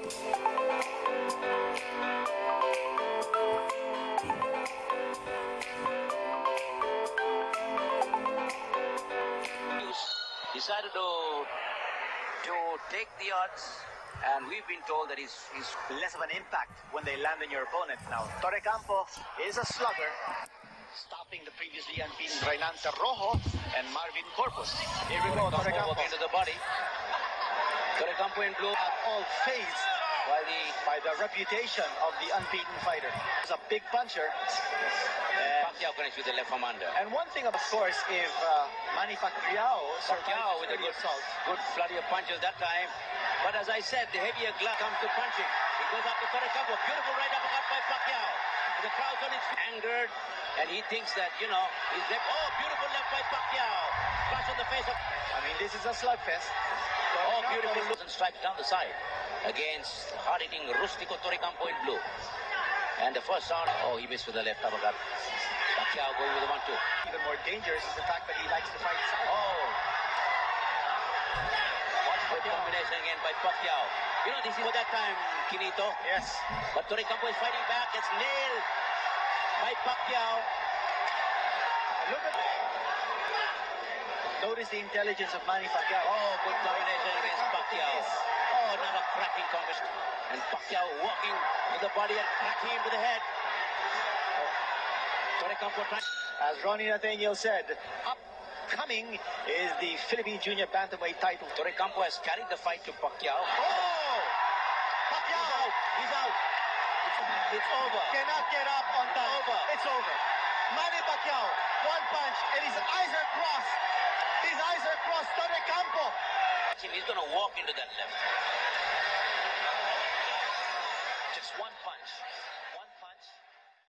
Decided to take the odds, and we've been told that he's less of an impact when they land on your opponent. Now, Torre Campo is a slugger, stopping the previously unbeaten Reynante Rojo and Marvin Corpus. Here we go, Torre Campo into the body. Torre Campo in blue. At all phased by the reputation of the unbeaten fighter. He's a big puncher. Pacquiao connects with the left from under. And one thing, of course, if Manny Pacquiao With a good flurry of punches that time. But as I said, the heavier glove comes to punching. He goes up to Torre Campo. Beautiful right uppercut by Pacquiao. The crowd's on its angered, and he thinks that, he's left. Oh, beautiful left by Pacquiao. Flash on the face of... I mean, this is a slugfest. Oh, beautiful look and strikes down the side against hard-hitting Rustico Torre Campo in blue. And the first round, he missed with the left uppercut. Pacquiao going with the 1-2. Even more dangerous is the fact that he likes to fight south. Good combination again by Pacquiao. This is for that time, Quinito. Yes. But Torre Campo is fighting back. It's nailed by Pacquiao. Look at that. Notice the intelligence of Manny Pacquiao. Good combination against Pacquiao. Another cracking combination. And Pacquiao walking to the body and cracking him to the head. Torre Campo trying. As Ronnie Nathaniel said, upcoming is the Philippine Junior Bantamweight title. Torre Campo has carried the fight to Pacquiao. Pacquiao! He's out. It's over. Cannot get up on time. Over. It's over. Manny Pacquiao, one punch, and his eyes are crossed. His eyes are crossed. Torre Campo. He's going to walk into that left.